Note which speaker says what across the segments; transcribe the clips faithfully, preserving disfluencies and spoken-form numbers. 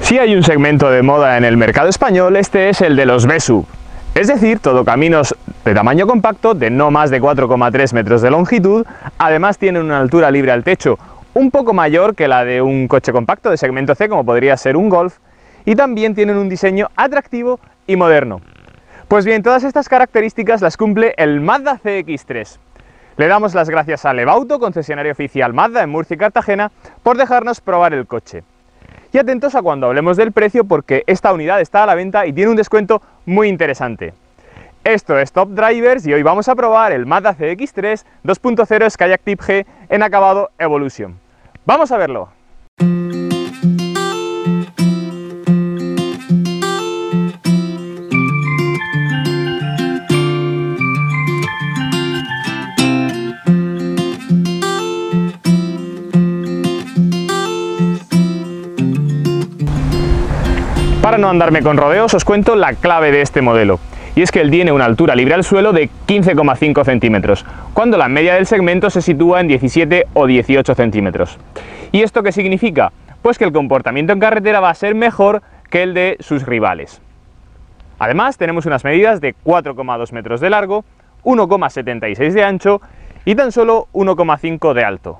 Speaker 1: Si hay un segmento de moda en el mercado español, este es el de los B SUV, es decir, todocaminos de tamaño compacto de no más de cuatro coma tres metros de longitud. Además tienen una altura libre al techo un poco mayor que la de un coche compacto de segmento C, como podría ser un Golf, y también tienen un diseño atractivo y moderno. Pues bien, todas estas características las cumple el Mazda C X tres. Le damos las gracias a Levauto, concesionario oficial Mazda en Murcia y Cartagena, por dejarnos probar el coche. Y atentos a cuando hablemos del precio, porque esta unidad está a la venta y tiene un descuento muy interesante. Esto es Top Drivers y hoy vamos a probar el Mazda C X tres dos punto cero Skyactiv G en acabado Evolution. ¡Vamos a verlo! Para no andarme con rodeos, os cuento la clave de este modelo. Y es que él tiene una altura libre al suelo de quince coma cinco centímetros, cuando la media del segmento se sitúa en diecisiete o dieciocho centímetros. ¿Y esto qué significa? Pues que el comportamiento en carretera va a ser mejor que el de sus rivales. Además, tenemos unas medidas de cuatro coma dos metros de largo, uno coma setenta y seis de ancho y tan solo uno coma cinco de alto.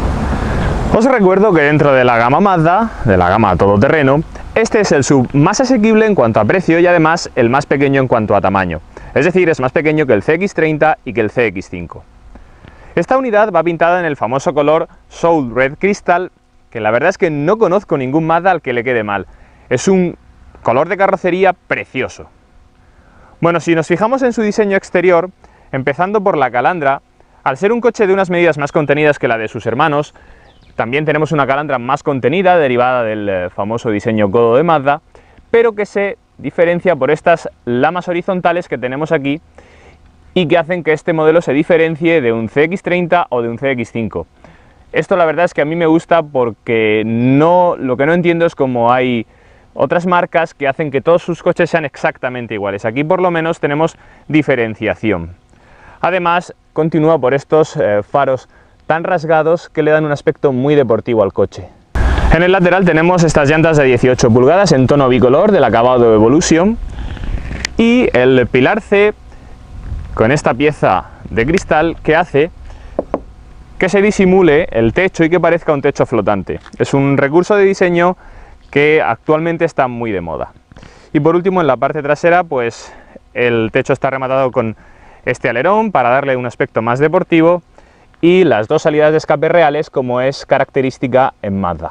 Speaker 1: Os recuerdo que dentro de la gama Mazda, de la gama todoterreno, este es el SUV más asequible en cuanto a precio y además el más pequeño en cuanto a tamaño. Es decir, es más pequeño que el C X treinta y que el C X cinco. Esta unidad va pintada en el famoso color Soul Red Crystal, que la verdad es que no conozco ningún Mazda al que le quede mal. Es un color de carrocería precioso. Bueno, si nos fijamos en su diseño exterior, empezando por la calandra, al ser un coche de unas medidas más contenidas que la de sus hermanos, también tenemos una calandra más contenida, derivada del eh, famoso diseño codo de Mazda, pero que se diferencia por estas lamas horizontales que tenemos aquí y que hacen que este modelo se diferencie de un C X treinta o de un C X cinco. Esto la verdad es que a mí me gusta porque no, lo que no entiendo es cómo hay otras marcas que hacen que todos sus coches sean exactamente iguales. Aquí por lo menos tenemos diferenciación. Además, continúa por estos eh, faros tan rasgados que le dan un aspecto muy deportivo al coche. En el lateral tenemos estas llantas de dieciocho pulgadas en tono bicolor del acabado Evolution y el pilar C con esta pieza de cristal que hace que se disimule el techo y que parezca un techo flotante. Es un recurso de diseño que actualmente está muy de moda. Y por último, en la parte trasera, pues el techo está rematado con este alerón para darle un aspecto más deportivo y las dos salidas de escape reales, como es característica en Mazda.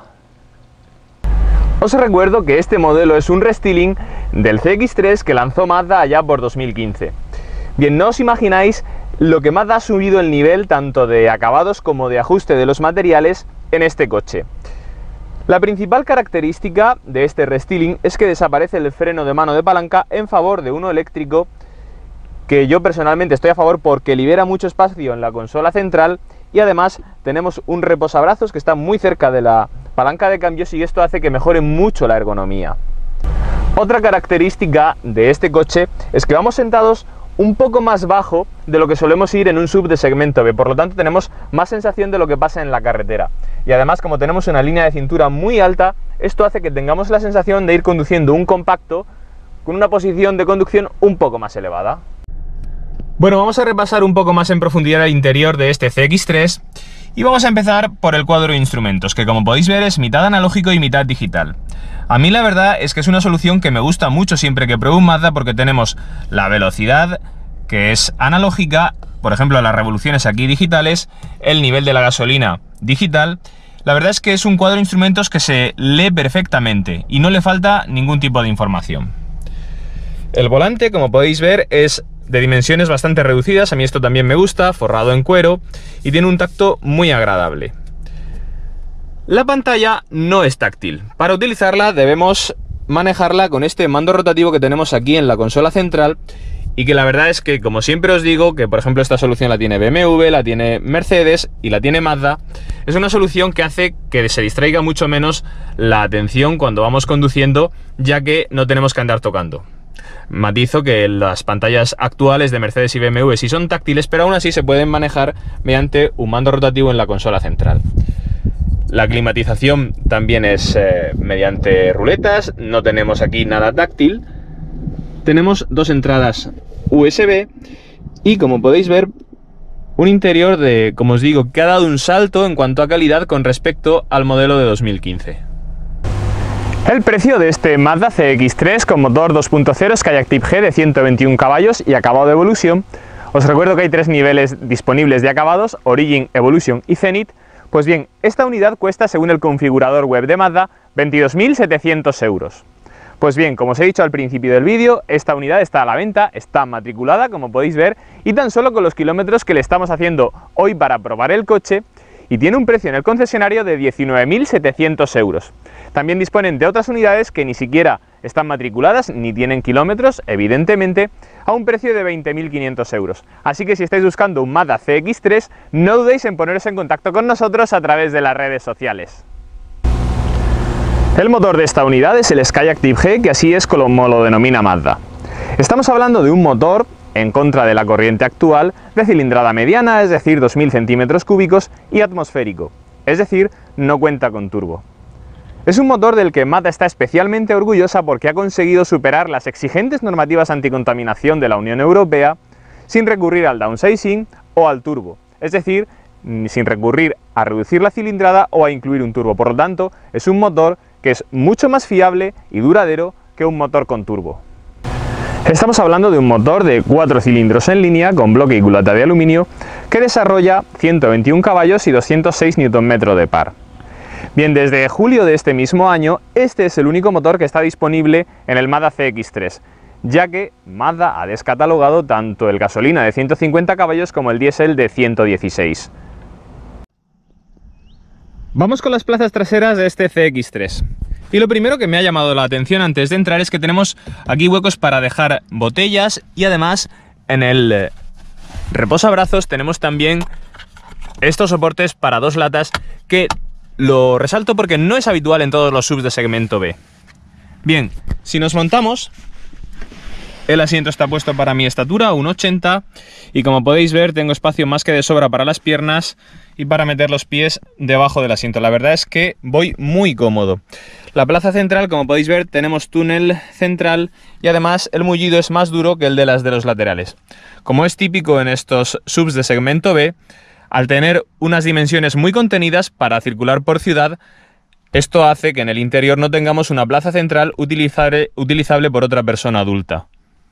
Speaker 1: Os recuerdo que este modelo es un restyling del C X tres que lanzó Mazda allá por dos mil quince. Bien, no os imagináis lo que Mazda ha subido el nivel tanto de acabados como de ajuste de los materiales en este coche. La principal característica de este restyling es que desaparece el freno de mano de palanca en favor de uno eléctrico, que yo personalmente estoy a favor porque libera mucho espacio en la consola central y además tenemos un reposabrazos que está muy cerca de la palanca de cambios y esto hace que mejore mucho la ergonomía. Otra característica de este coche es que vamos sentados un poco más bajo de lo que solemos ir en un SUV de segmento B, por lo tanto tenemos más sensación de lo que pasa en la carretera. Y además, como tenemos una línea de cintura muy alta, esto hace que tengamos la sensación de ir conduciendo un compacto con una posición de conducción un poco más elevada. Bueno, vamos a repasar un poco más en profundidad el interior de este C X tres y vamos a empezar por el cuadro de instrumentos, que como podéis ver es mitad analógico y mitad digital. A mí la verdad es que es una solución que me gusta mucho siempre que pruebo un Mazda, porque tenemos la velocidad, que es analógica, por ejemplo las revoluciones aquí digitales, el nivel de la gasolina digital. La verdad es que es un cuadro de instrumentos que se lee perfectamente y no le falta ningún tipo de información. El volante, como podéis ver, es de dimensiones bastante reducidas, a mí esto también me gusta, forrado en cuero y tiene un tacto muy agradable. La pantalla no es táctil. Para utilizarla debemos manejarla con este mando rotativo que tenemos aquí en la consola central y que la verdad es que, como siempre os digo, que por ejemplo esta solución la tiene B M W, la tiene Mercedes y la tiene Mazda, es una solución que hace que se distraiga mucho menos la atención cuando vamos conduciendo, ya que no tenemos que andar tocando. Matizo que las pantallas actuales de Mercedes y B M W sí son táctiles, pero aún así se pueden manejar mediante un mando rotativo en la consola central. La climatización también es eh, mediante ruletas, no tenemos aquí nada táctil. Tenemos dos entradas U S B y, como podéis ver, un interior de, como os digo, que ha dado un salto en cuanto a calidad con respecto al modelo de dos mil quince. El precio de este Mazda C X tres con motor dos punto cero Skyactiv G de ciento veintiún caballos y acabado de Evolution. Os recuerdo que hay tres niveles disponibles de acabados: Origin, Evolution y Zenith. Pues bien, esta unidad cuesta, según el configurador web de Mazda, veintidós mil setecientos euros. Pues bien, como os he dicho al principio del vídeo, esta unidad está a la venta, está matriculada, como podéis ver, y tan solo con los kilómetros que le estamos haciendo hoy para probar el coche, y tiene un precio en el concesionario de diecinueve mil setecientos euros. También disponen de otras unidades que ni siquiera están matriculadas ni tienen kilómetros, evidentemente, a un precio de veinte mil quinientos euros. Así que si estáis buscando un Mazda C X tres, no dudéis en poneros en contacto con nosotros a través de las redes sociales. El motor de esta unidad es el Skyactiv G, que así es como lo denomina Mazda. Estamos hablando de un motor, en contra de la corriente actual, de cilindrada mediana, es decir, dos mil centímetros cúbicos, y atmosférico, es decir, no cuenta con turbo. Es un motor del que Mazda está especialmente orgullosa porque ha conseguido superar las exigentes normativas anticontaminación de la Unión Europea sin recurrir al downsizing o al turbo, es decir, sin recurrir a reducir la cilindrada o a incluir un turbo. Por lo tanto, es un motor que es mucho más fiable y duradero que un motor con turbo. Estamos hablando de un motor de cuatro cilindros en línea con bloque y culata de aluminio que desarrolla ciento veintiún caballos y doscientos seis newton metros de par. Bien, desde julio de este mismo año, este es el único motor que está disponible en el Mazda C X tres, ya que Mazda ha descatalogado tanto el gasolina de ciento cincuenta caballos como el diésel de ciento dieciséis. Vamos con las plazas traseras de este C X tres. Y lo primero que me ha llamado la atención antes de entrar es que tenemos aquí huecos para dejar botellas y además en el reposabrazos tenemos también estos soportes para dos latas que lo resalto porque no es habitual en todos los S U Vs de segmento B. Bien, si nos montamos, el asiento está puesto para mi estatura, uno ochenta, y como podéis ver tengo espacio más que de sobra para las piernas y para meter los pies debajo del asiento. La verdad es que voy muy cómodo. La plaza central, como podéis ver, tenemos túnel central y además el mullido es más duro que el de las de los laterales. Como es típico en estos S U Vs de segmento B, al tener unas dimensiones muy contenidas para circular por ciudad, esto hace que en el interior no tengamos una plaza central utilizable, utilizable por otra persona adulta.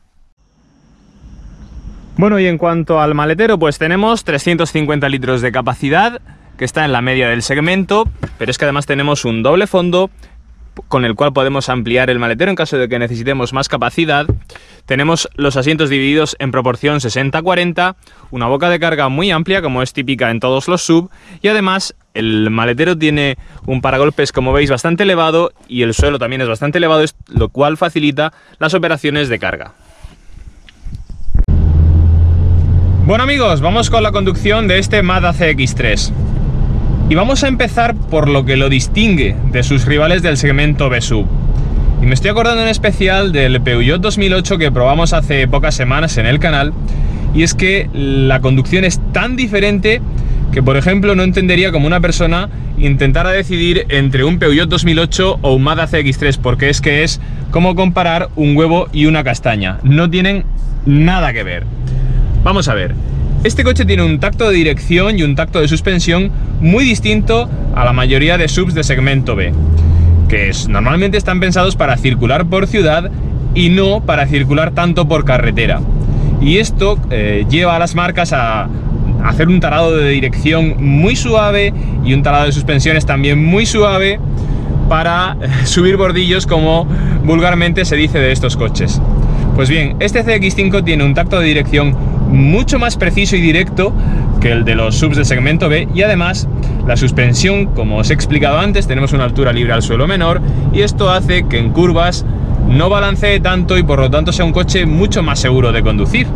Speaker 1: Bueno, y en cuanto al maletero, pues tenemos trescientos cincuenta litros de capacidad, que está en la media del segmento, pero es que además tenemos un doble fondo con el cual podemos ampliar el maletero en caso de que necesitemos más capacidad. Tenemos los asientos divididos en proporción sesenta cuarenta, una boca de carga muy amplia como es típica en todos los S U V, y además el maletero tiene un paragolpes, como veis, bastante elevado y el suelo también es bastante elevado, lo cual facilita las operaciones de carga. Bueno amigos, vamos con la conducción de este Mazda C X tres. Y vamos a empezar por lo que lo distingue de sus rivales del segmento B S U V. Y me estoy acordando en especial del Peugeot dos mil ocho que probamos hace pocas semanas en el canal. Y es que la conducción es tan diferente que, por ejemplo, no entendería cómo una persona intentara decidir entre un Peugeot dos mil ocho o un Mazda C X tres, porque es que es como comparar un huevo y una castaña. No tienen nada que ver. Vamos a ver. Este coche tiene un tacto de dirección y un tacto de suspensión muy distinto a la mayoría de S U Vs de segmento B, que es, normalmente están pensados para circular por ciudad y no para circular tanto por carretera. Y esto eh, lleva a las marcas a hacer un talado de dirección muy suave y un talado de suspensiones también muy suave para eh, subir bordillos, como vulgarmente se dice de estos coches. Pues bien, este C X cinco tiene un tacto de dirección mucho más preciso y directo que el de los S U Vs de segmento B, y además la suspensión, como os he explicado antes, tenemos una altura libre al suelo menor y esto hace que en curvas no balancee tanto y por lo tanto sea un coche mucho más seguro de conducir.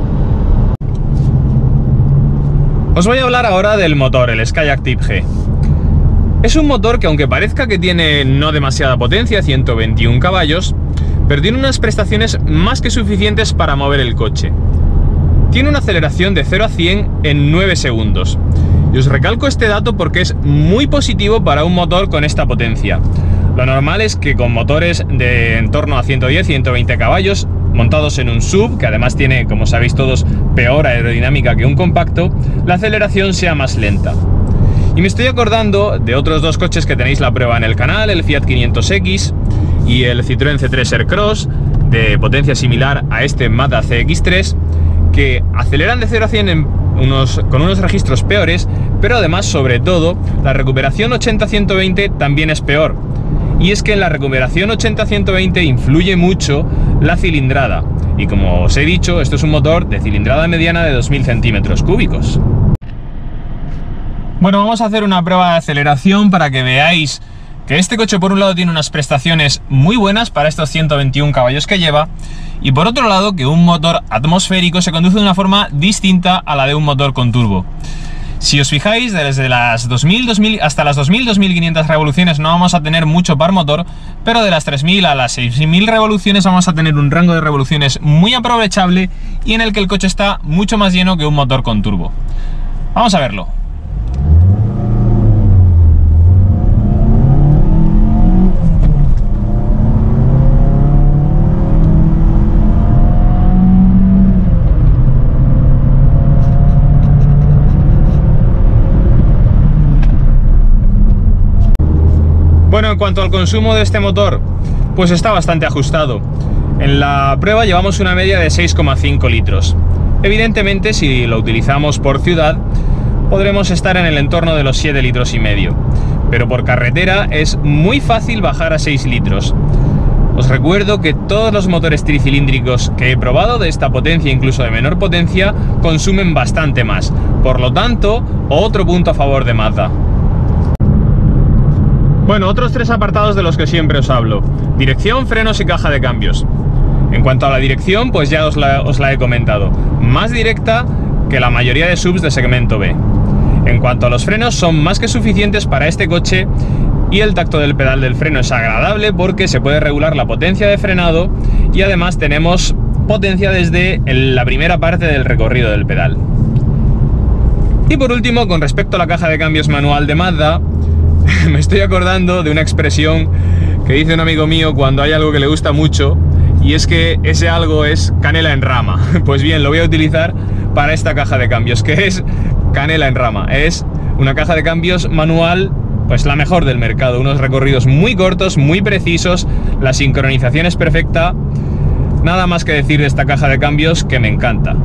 Speaker 1: Os voy a hablar ahora del motor, el Skyactiv G. Es un motor que, aunque parezca que tiene no demasiada potencia, ciento veintiún caballos, pero tiene unas prestaciones más que suficientes para mover el coche. Tiene una aceleración de cero a cien en nueve segundos Y os recalco este dato porque es muy positivo para un motor con esta potencia. Lo normal es que con motores de en torno a ciento diez a ciento veinte caballos, montados en un sub, que además tiene, como sabéis todos, peor aerodinámica que un compacto, la aceleración sea más lenta. Y me estoy acordando de otros dos coches que tenéis la prueba en el canal, el Fiat quinientos equis y el Citroën C tres Aircross, de potencia similar a este Mazda C X tres, que aceleran de cero a cien en unos, con unos registros peores, pero además, sobre todo, la recuperación ochenta a ciento veinte también es peor. Y es que en la recuperación ochenta a ciento veinte influye mucho la cilindrada. Y como os he dicho, esto es un motor de cilindrada mediana de dos mil centímetros cúbicos. Bueno, vamos a hacer una prueba de aceleración para que veáis que este coche, por un lado, tiene unas prestaciones muy buenas para estos ciento veintiún caballos que lleva, y por otro lado, que un motor atmosférico se conduce de una forma distinta a la de un motor con turbo. Si os fijáis, desde las dos mil, dos mil hasta las dos mil a dos mil quinientas revoluciones no vamos a tener mucho par motor, pero de las tres mil a las seis mil revoluciones vamos a tener un rango de revoluciones muy aprovechable y en el que el coche está mucho más lleno que un motor con turbo. Vamos a verlo. Bueno, en cuanto al consumo de este motor, pues está bastante ajustado. En la prueba llevamos una media de seis coma cinco litros. Evidentemente, si lo utilizamos por ciudad, podremos estar en el entorno de los siete litros y medio. Pero por carretera es muy fácil bajar a seis litros. Os recuerdo que todos los motores tricilíndricos que he probado de esta potencia, incluso de menor potencia, consumen bastante más. Por lo tanto, otro punto a favor de Mazda. Bueno, otros tres apartados de los que siempre os hablo: dirección, frenos y caja de cambios. En cuanto a la dirección, pues ya os la, os la he comentado, más directa que la mayoría de subs de segmento B. En cuanto a los frenos, son más que suficientes para este coche y el tacto del pedal del freno es agradable porque se puede regular la potencia de frenado y además tenemos potencia desde la primera parte del recorrido del pedal. Y por último, con respecto a la caja de cambios manual de Mazda, me estoy acordando de una expresión que dice un amigo mío cuando hay algo que le gusta mucho, y es que ese algo es canela en rama. Pues bien, lo voy a utilizar para esta caja de cambios, que es canela en rama. Es una caja de cambios manual, pues la mejor del mercado. Unos recorridos muy cortos, muy precisos, la sincronización es perfecta. Nada más que decir de esta caja de cambios, que me encanta.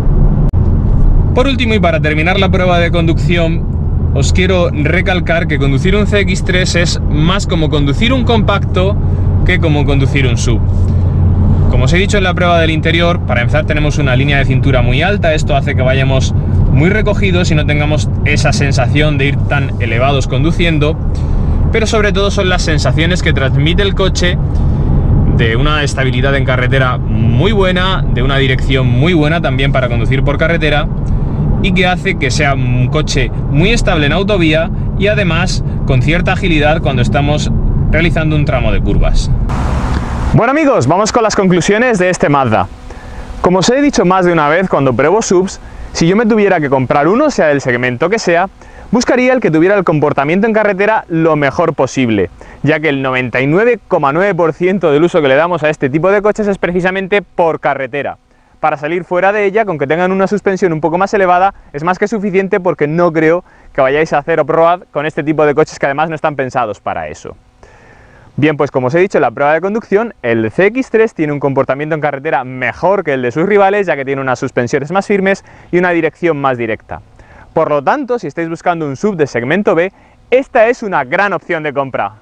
Speaker 1: Por último, y para terminar la prueba de conducción, os quiero recalcar que conducir un C X tres es más como conducir un compacto que como conducir un sub. Como os he dicho en la prueba del interior, para empezar tenemos una línea de cintura muy alta, esto hace que vayamos muy recogidos y no tengamos esa sensación de ir tan elevados conduciendo, pero sobre todo son las sensaciones que transmite el coche de una estabilidad en carretera muy buena, de una dirección muy buena también para conducir por carretera, y que hace que sea un coche muy estable en autovía y además con cierta agilidad cuando estamos realizando un tramo de curvas. Bueno amigos, vamos con las conclusiones de este Mazda. Como os he dicho más de una vez cuando pruebo subs, si yo me tuviera que comprar uno, sea del segmento que sea, buscaría el que tuviera el comportamiento en carretera lo mejor posible, ya que el noventa y nueve coma nueve por ciento del uso que le damos a este tipo de coches es precisamente por carretera. Para salir fuera de ella, con que tengan una suspensión un poco más elevada, es más que suficiente, porque no creo que vayáis a hacer off-road con este tipo de coches que además no están pensados para eso. Bien, pues como os he dicho en la prueba de conducción, el C X tres tiene un comportamiento en carretera mejor que el de sus rivales, ya que tiene unas suspensiones más firmes y una dirección más directa. Por lo tanto, si estáis buscando un sub de segmento B, esta es una gran opción de compra.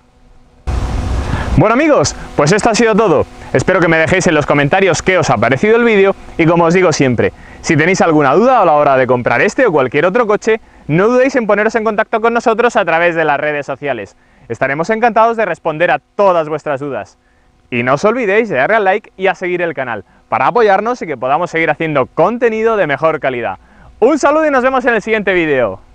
Speaker 1: Bueno amigos, pues esto ha sido todo. Espero que me dejéis en los comentarios qué os ha parecido el vídeo y, como os digo siempre, si tenéis alguna duda a la hora de comprar este o cualquier otro coche, no dudéis en poneros en contacto con nosotros a través de las redes sociales. Estaremos encantados de responder a todas vuestras dudas. Y no os olvidéis de darle al like y a seguir el canal para apoyarnos y que podamos seguir haciendo contenido de mejor calidad. Un saludo y nos vemos en el siguiente vídeo.